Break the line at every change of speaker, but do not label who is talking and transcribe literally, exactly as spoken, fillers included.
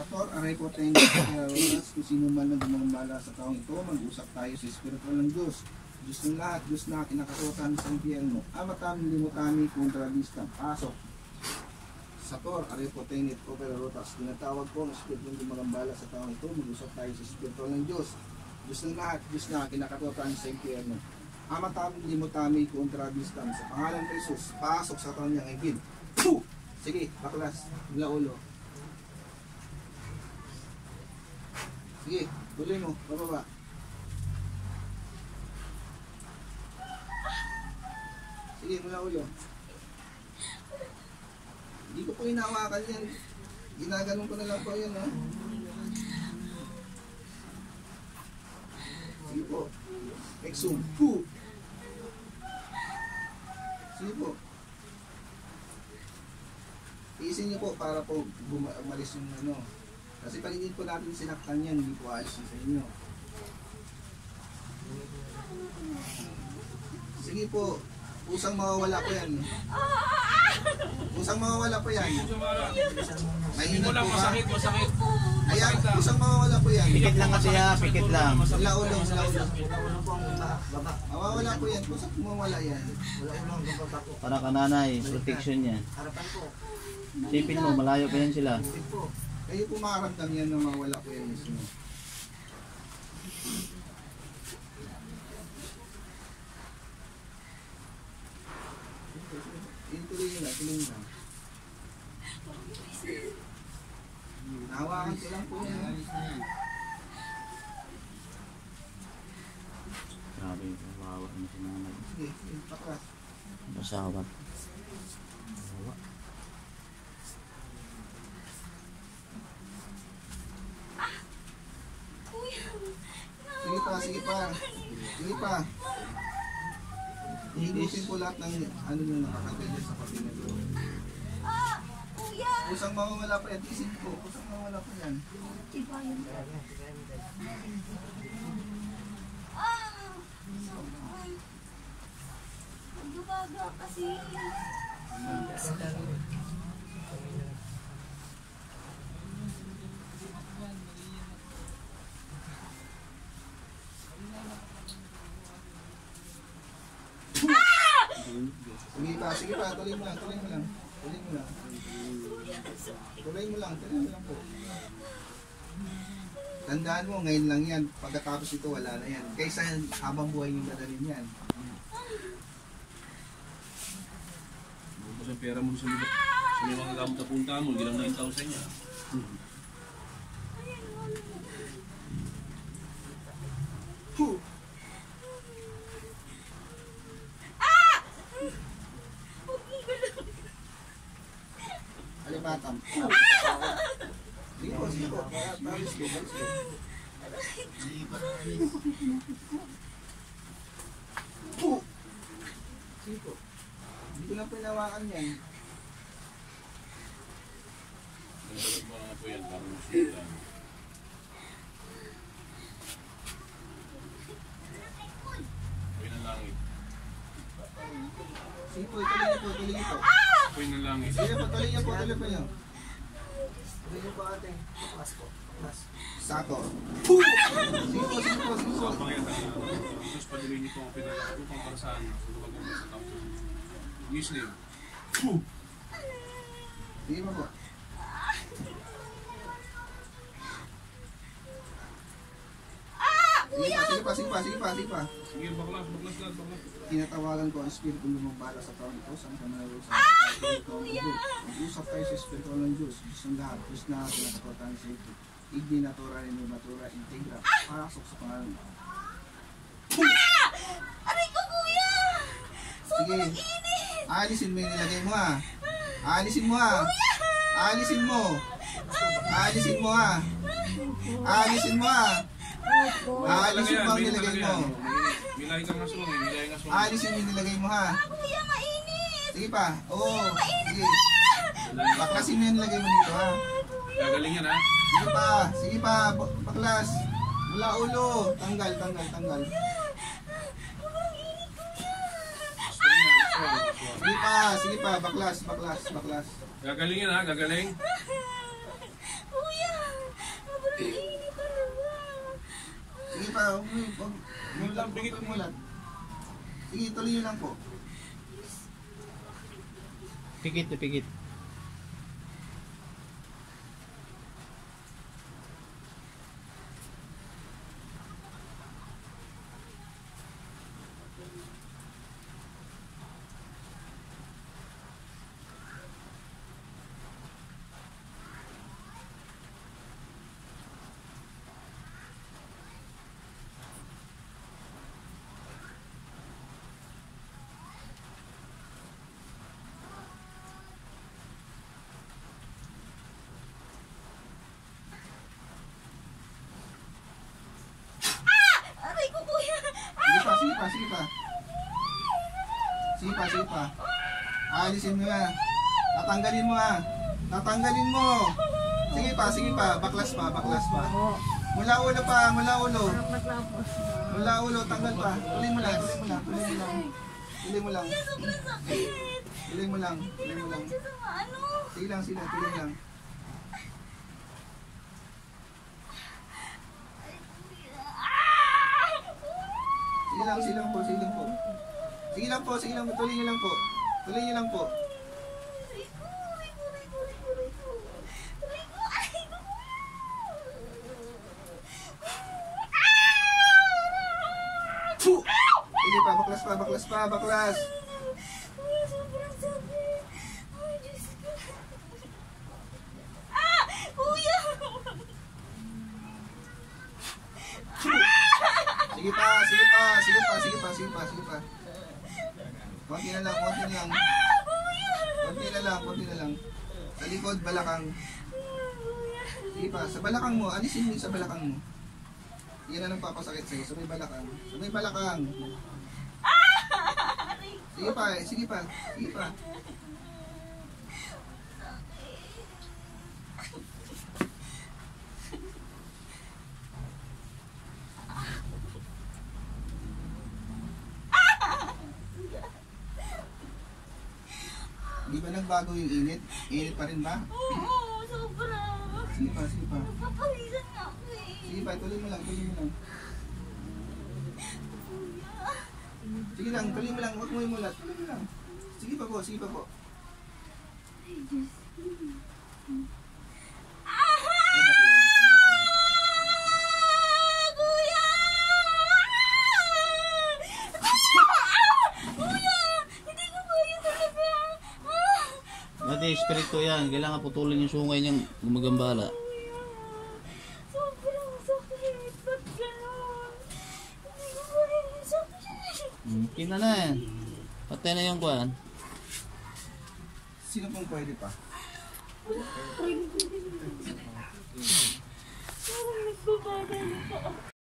Sator, aray po tayo ng oras kung sino man ang gumambala sa taong ito, mag-usap tayo sa espiritual ng Diyos. Diyos ng lahat, Diyos na kinakatutan sa impyerno. Amatami, limutami, kontra vista, pasok. Sator, aray po tayo nito, pero rotas. Tinatawag po ang espiritu ng gumambala sa taong ito, mag-usap tayo sa espiritual ng Diyos. Diyos ng lahat, Diyos na kinakatutan sa impyerno. Amatami, limutami, kontra vista. Sa pangalan ng Jesus, pasok sa taong niyang igid. Sige, baklas, mula ulo. Sige, tuloy mo, bababa. Sige, mula ulo. Hindi ko po hinawakan yan. Ginaganon ko na lang po yan, ha? Sige po. Exum. Pu. Sige po. Iisin niyo po para po umalis yung ano. Kasi pag hindi po natin sinaktan yan, hindi po ayos sa inyo. Sige po, usang mawawala po yan. Usang mawawala po yan. Mahina po ba?
Masakit, masakit.
Ayan, usang mawawala po yan.
Pikit lang kasi ha, pikit lang.
Mula ulo, mula ulo. Mawawala po yan, usang mawawala yan.
Para kananay, protection yan. Sipin mo, malayo pa yan sila.
Kayo po makaramdam yan na mawala po yan mismo. Tuloy nyo lang, tuloy nyo lang. Nahawakan ko lang po yan.
Grabe, wawa na si nanay.
Sige, sige, paklas.
Masawat.
Sige pa, sige pa. Sige pa. Higusin po lahat ng ano nyo nakakagay dyan sa kapila doon. Kusang mawawala pa yan. Isin po. Kusang mawawala pa yan.
Magbabaga kasi.
Sige pa, sige pa, tuloy mo lang, tuloy mo lang. Tuloy mo lang. Tuloy mo lang, tuloy mo lang po. Tandaan mo, ngayon lang yan. Pagkatapos ito, wala na yan. Kaysa habang buhay yung dadalhin yan.
Bukos ang pera mo sa mga sa mga gamot na punta mo, gilang nine thousand niya.
Puh! Alimatam. Sige po, sige po. Baris ko, baris ko. Puh! Sige po. Hindi ko lang pinawakan yan.
Nagdalag mo nga po yan, parang masulat. Apoy ng langit.
Sige po, tuloy niyo po, tuloy niyo po.
Apoy ng langit.
Sige po, tuloy niyo po, tuloy po niyo.
Tuloy niyo po ate. Pakas po. Pakas.
Sato. Puh! Sige po, sige po, sige po.
Sa pangyayatan na, Diyos paduloy niyo po ang pinag- upang para saan, sa luwag ng sa tao. In His name. Puh!
Sige po po. Sige pa, sige pa, sige pa, sige pa, sige pa.
Sige, baklas, baklas lahat, baklas.
Tinatawagan ko ang espiritu lumambala sa taon ito, saan ka manalo sa espiritu ng Diyos. Mag-usap tayo sa espiritu ng Diyos, Diyos ng lahat, Diyos na pinakapatan sa ito. Igni natura rin yung natura, integra, pasok sa pangalan.
Ah! Aray ko, kuya!
Sige, alisin mo yung nilagay mo ha. Alisin mo ha. Alisin mo. Alisin mo ha. Alisin mo ha. Alisin mo ang nilagay mo.
Milay kang aswang, milay kang aswang.
Alisin mo yung nilagay mo ha.
Kuya, mainit!
Sige pa. Oo. Sige. Baklasin mo yung nilagay mo dito ha.
Gagaling yan ha.
Sige pa. Sige pa. Bak- Baklas. Mula ulo. Tanggal, tanggal, tanggal.
Aswang yan, aswang, aswang.
Sige pa. Sige pa. Baklas, baklas, baklas.
Gagaling yan ha, gagaling.
Kuya!
pa. Huwag mo, huwag huwag lang po yung mulat. Sige, tuloy nyo lang po.
Pikit, pikit.
Aray ko, kuya!
Sige pa, sige pa, sige pa. Sige pa, sige pa. Aalisin mo yan. Tatanggalin mo ha. Tatanggalin mo. Sige pa, sige pa. Baklas pa, baklas pa. Mula ulo pa, mula ulo. Mula ulo, tanggal pa. Tuloy mo lang, tuloy mo lang, tuloy mo lang. Tuloy mo lang.
Sobrang sakit!
Tuloy mo lang, tuloy mo lang.
Siya sa ano?
Sige lang, sige lang, tuloy mo lang. Sige lang, sige lang po, sige lang po. Sige lang po, sige lang po, tuloy nyo lang po. Tuloy nyo lang po.
Aray ko, aray ko, aray ko, aray ko, aray ko. Aray ko, aray ko,
Puh! Sige pa, baklas pa, baklas pa, baklas.
kuya! Sobrang sakit! Ay, Diyos ko! Ah! Kuya!
Sige pa, sige pa, sige pa, sige pa, sige pa, sige pa. Konti na lang, konti na lang. Konti na lang, konti na lang. Sa likod, balakang. Sige pa, sa balakang mo, alisin mo yung sa balakang mo. Yan na lang papasakit sa'yo, sa may balakang. Sa may balakang. Sige pa, eh, sige pa, sige pa. Di ba nagbago yung init? Init pa rin ba?
Oo, sobra!
Sige pa, sige pa.
Papawisan na ako eh!
Sige pa, tuloy mo lang, tuloy mo lang. Sige lang, tuloy mo lang, huwag mo yung mulat. Tuloy mo lang. Sige pa po, sige pa po. Ay, bakit lang gusto mo pa?
Kuya! Kuya! Hindi ko kaya talaga! Ah!
Mati, espiritu yan. Kailangan putulin yung sungay niyang gumagambala.
Kuya! Sobrang sakit! Ba't ganon? Hindi ko kaya yung sakit!
Hmm, kina na yan. Patay na yung kuhan.
Sino pong pwede pa?
Parang nagbabagal pa.